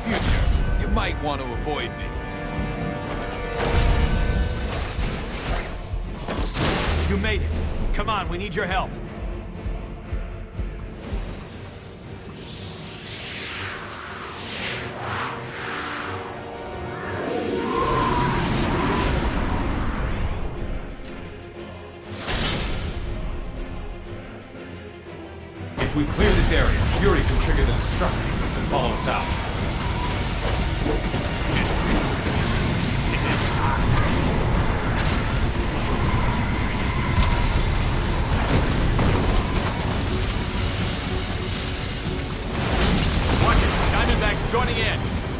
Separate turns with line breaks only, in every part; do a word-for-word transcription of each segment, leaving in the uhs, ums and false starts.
future, you might want to avoid me.
You made it. Come on, we need your help.
If we clear this area, Fury can trigger the destruct sequence and follow us out.
History. It is time.
Watch it. Diamondback's joining in.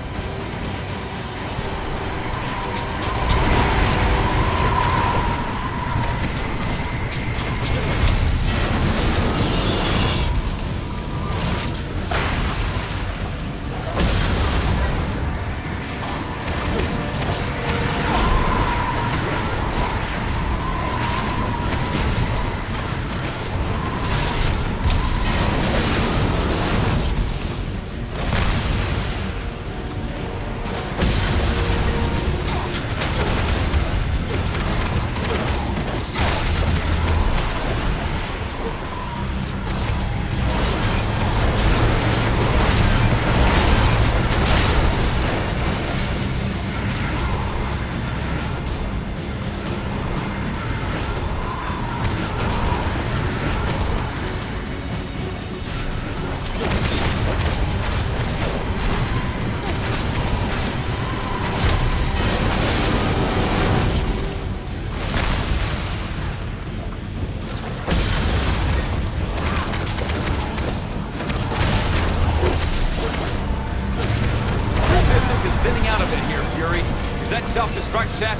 Self-destruct set.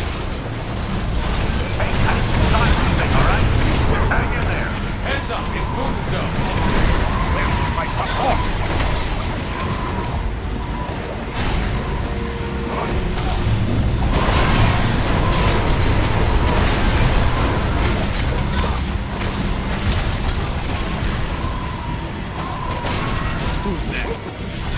Hey, that's not anything, all right? Just hang in there.
Heads up, it's Moonstone.
There's my support.
Who's next?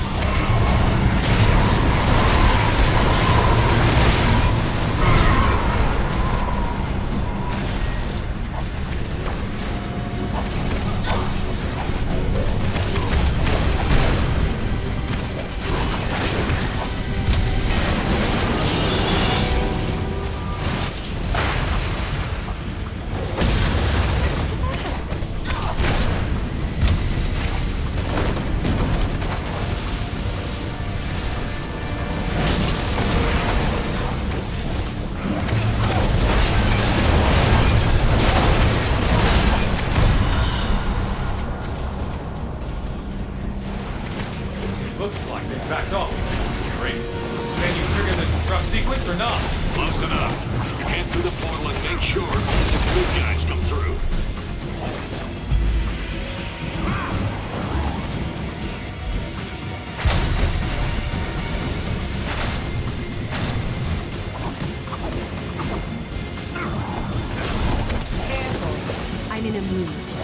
Looks like they've backed off. Great. Can you trigger the destruct sequence or not?
Close enough. Head through the portal and make sure the good guys come through.
Careful. I'm in a mood today.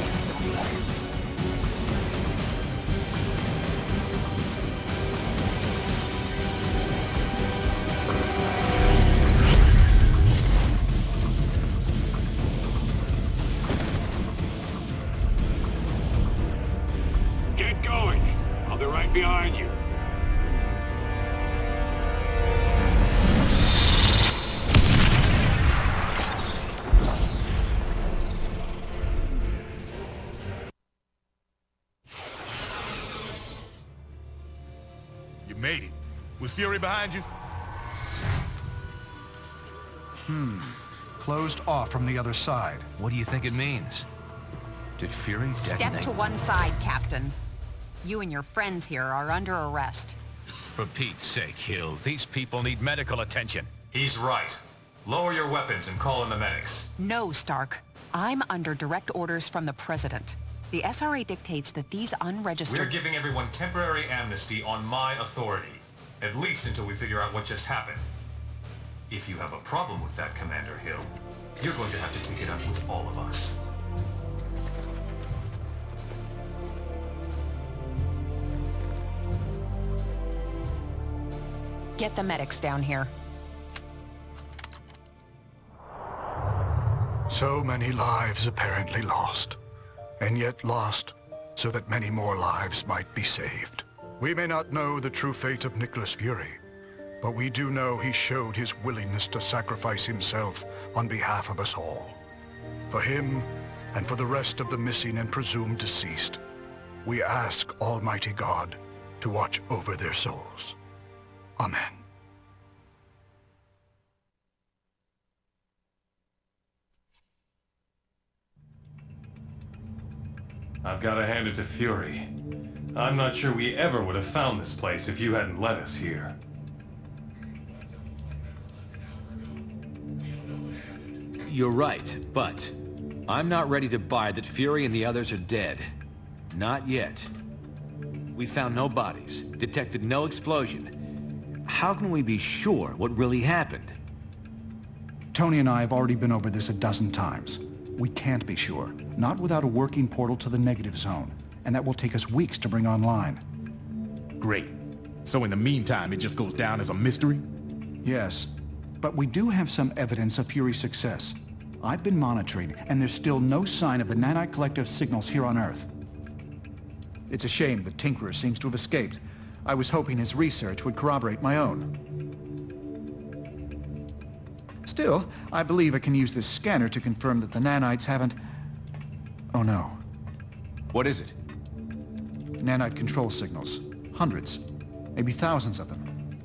Behind you.
You made it. Was Fury behind you?
Hmm. Closed off from the other side.
What do you think it means? Did Fury detonate?
Step to one side, Captain. You and your friends here are under arrest.
For Pete's sake, Hill, these people need medical attention.
He's right. Lower your weapons and call in the medics.
No, Stark. I'm under direct orders from the President. The S R A dictates that these unregistered...
We're giving everyone temporary amnesty on my authority. At least until we figure out what just happened. If you have a problem with that, Commander Hill, you're going to have to take it up with all of us.
Get the medics down here.
So many lives apparently lost, and yet lost so that many more lives might be saved. We may not know the true fate of Nicholas Fury, but we do know he showed his willingness to sacrifice himself on behalf of us all. For him, and for the rest of the missing and presumed deceased, we ask Almighty God to watch over their souls. Amen.
I've got to hand it to Fury. I'm not sure we ever would have found this place if you hadn't led us here.
You're right, but I'm not ready to buy that Fury and the others are dead. Not yet. We found no bodies, detected no explosion. How can we be sure what really happened?
Tony and I have already been over this a dozen times. We can't be sure, not without a working portal to the negative zone, and that will take us weeks to bring online.
Great. So in the meantime, it just goes down as a mystery?
Yes, but we do have some evidence of Fury's success. I've been monitoring, and there's still no sign of the Nanite Collective signals here on Earth. It's a shame the Tinkerer seems to have escaped. I was hoping his research would corroborate my own. Still, I believe I can use this scanner to confirm that the nanites haven't... Oh no.
What is it?
Nanite control signals. Hundreds. Maybe thousands of them.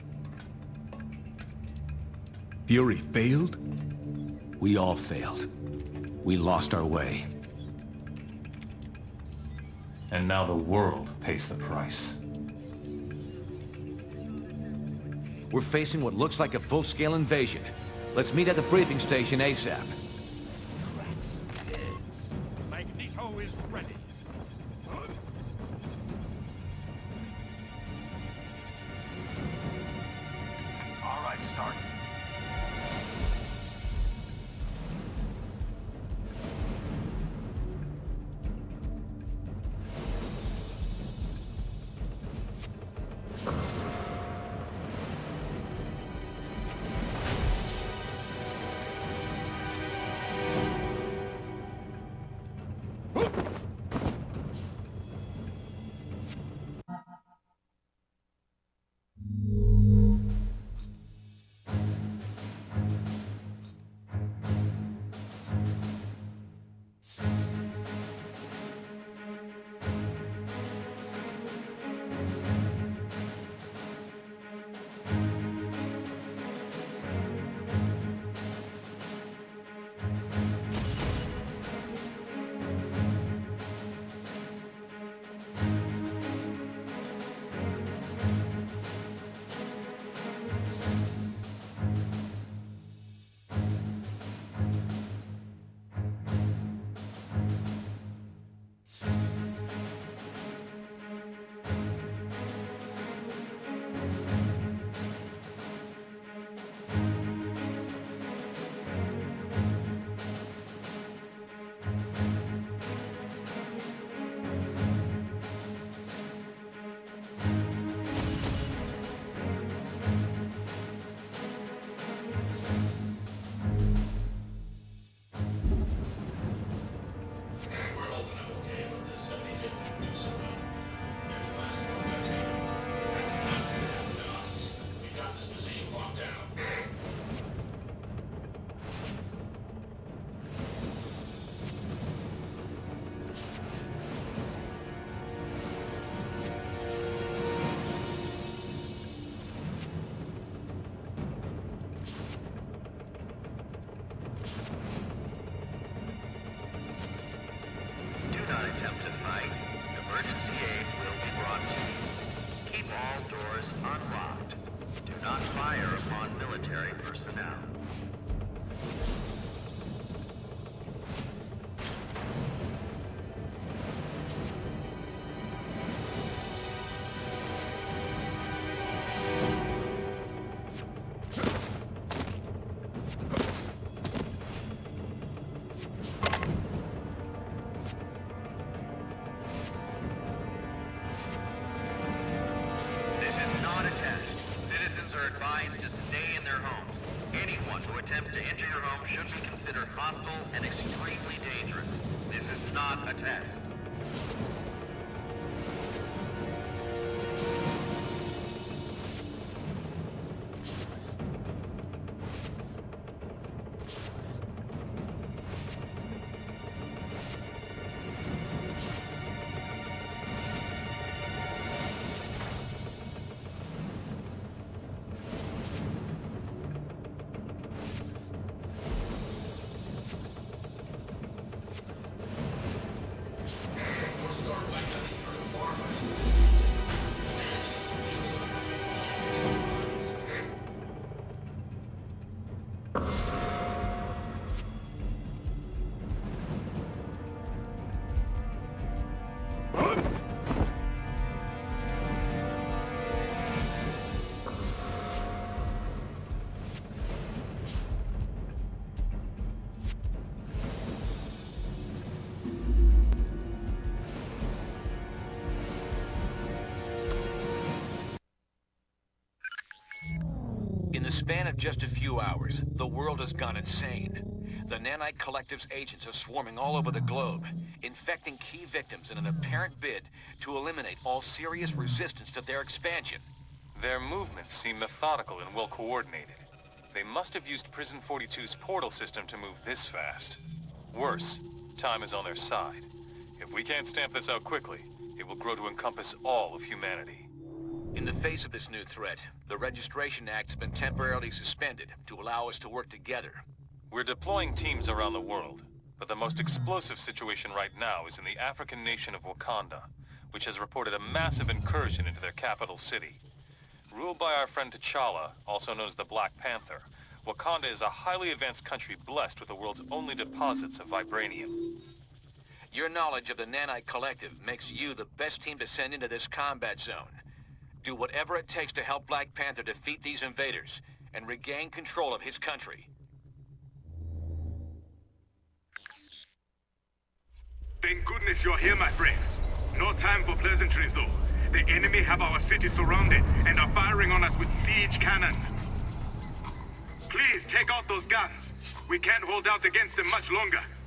Fury failed?
We all failed. We lost our way.
And now the world pays the price.
We're facing what looks like a full-scale invasion. Let's meet at the briefing station ASAP.
Magneto is ready.
All right, start.
Attempt to fight. Emergency aid will be brought to you. Keep all doors unlocked. Do not fire upon military personnel. Advised who attempts to enter your home should be considered hostile and extremely dangerous. This is not a test.
In the span of just a few hours, the world has gone insane. The Nanite Collective's agents are swarming all over the globe, infecting key victims in an apparent bid to eliminate all serious resistance to their expansion.
Their movements seem methodical and well-coordinated. They must have used Prison forty-two's portal system to move this fast. Worse, time is on their side. If we can't stamp this out quickly, it will grow to encompass all of humanity.
In the face of this new threat, the Registration Act has been temporarily suspended to allow us to work together.
We're deploying teams around the world, but the most explosive situation right now is in the African nation of Wakanda, which has reported a massive incursion into their capital city. Ruled by our friend T'Challa, also known as the Black Panther, Wakanda is a highly advanced country blessed with the world's only deposits of vibranium.
Your knowledge of the Nanite Collective makes you the best team to send into this combat zone. Do whatever it takes to help Black Panther defeat these invaders and regain control of his country.
Thank goodness you're here, my friends. No time for pleasantries, though. The enemy have our city surrounded and are firing on us with siege cannons. Please take out those guns. We can't hold out against them much longer.